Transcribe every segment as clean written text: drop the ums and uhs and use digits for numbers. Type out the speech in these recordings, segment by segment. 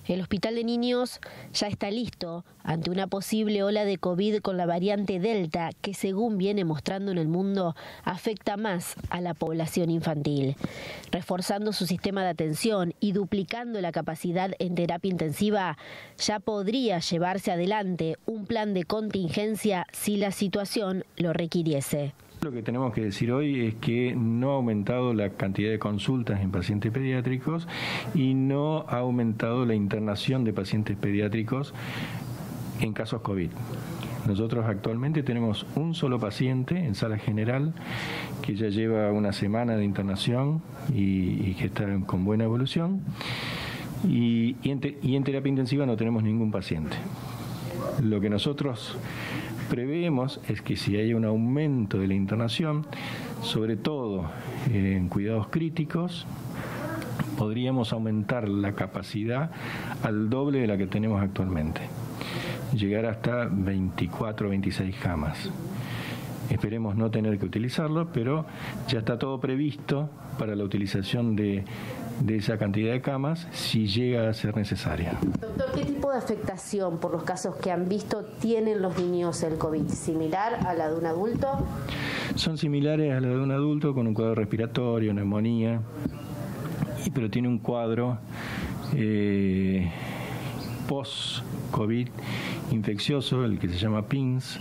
El Hospital de Niños ya está listo ante una posible ola de COVID con la variante Delta, que según viene mostrando en el mundo, afecta más a la población infantil. Reforzando su sistema de atención y duplicando la capacidad en terapia intensiva, ya podría llevarse adelante un plan de contingencia si la situación lo requiriese. Lo que tenemos que decir hoy es que no ha aumentado la cantidad de consultas en pacientes pediátricos y no ha aumentado la internación de pacientes pediátricos en casos COVID. Nosotros actualmente tenemos un solo paciente en sala general que ya lleva una semana de internación y que está con buena evolución, y en terapia intensiva no tenemos ningún paciente. Lo que nosotros preveemos es que si hay un aumento de la internación, sobre todo en cuidados críticos, podríamos aumentar la capacidad al doble de la que tenemos actualmente, llegar hasta 24 o 26 camas. Esperemos no tener que utilizarlo, pero ya está todo previsto para la utilización de esa cantidad de camas si llega a ser necesaria. Doctor, ¿qué tipo de afectación por los casos que han visto tienen los niños el COVID? ¿Similar a la de un adulto? Son similares a la de un adulto con un cuadro respiratorio, neumonía, pero tiene un cuadro post-COVID infeccioso, el que se llama PINS,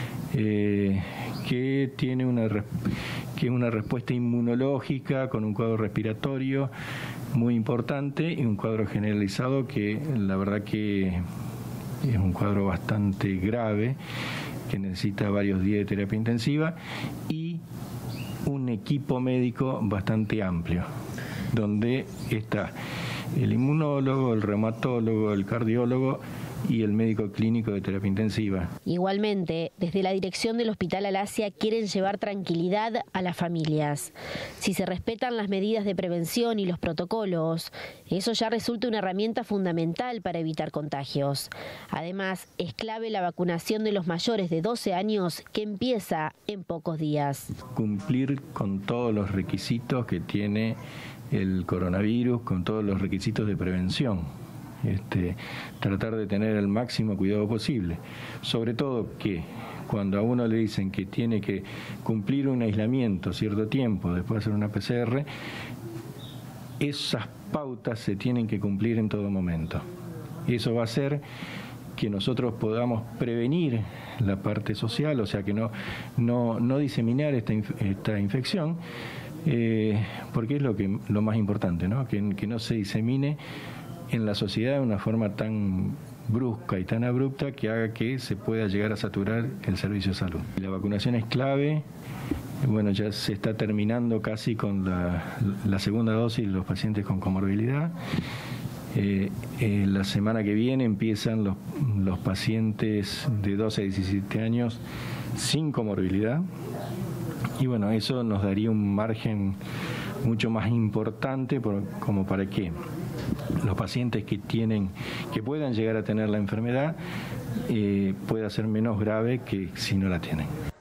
que tiene una respuesta inmunológica con un cuadro respiratorio muy importante y un cuadro generalizado que la verdad que es un cuadro bastante grave, que necesita varios días de terapia intensiva y un equipo médico bastante amplio, donde está el inmunólogo, el reumatólogo, el cardiólogo y el médico clínico de terapia intensiva. Igualmente, desde la dirección del Hospital Alasia quieren llevar tranquilidad a las familias. Si se respetan las medidas de prevención y los protocolos, eso ya resulta una herramienta fundamental para evitar contagios. Además, es clave la vacunación de los mayores de 12 años que empieza en pocos días. Cumplir con todos los requisitos que tiene el coronavirus, con todos los requisitos de prevención. Tratar de tener el máximo cuidado posible, sobre todo que cuando a uno le dicen que tiene que cumplir un aislamiento cierto tiempo después de hacer una PCR, esas pautas se tienen que cumplir en todo momento. Eso va a hacer que nosotros podamos prevenir la parte social, o sea que no diseminar esta infección, porque es lo más importante, ¿no? Que no se disemine en la sociedad de una forma tan brusca y tan abrupta que haga que se pueda llegar a saturar el servicio de salud. La vacunación es clave. Bueno, ya se está terminando casi con la segunda dosis de los pacientes con comorbilidad. La semana que viene empiezan los pacientes de 12 a 17 años sin comorbilidad. Y bueno, eso nos daría un margen mucho más importante como para que los pacientes que puedan llegar a tener la enfermedad pueda ser menos grave que si no la tienen.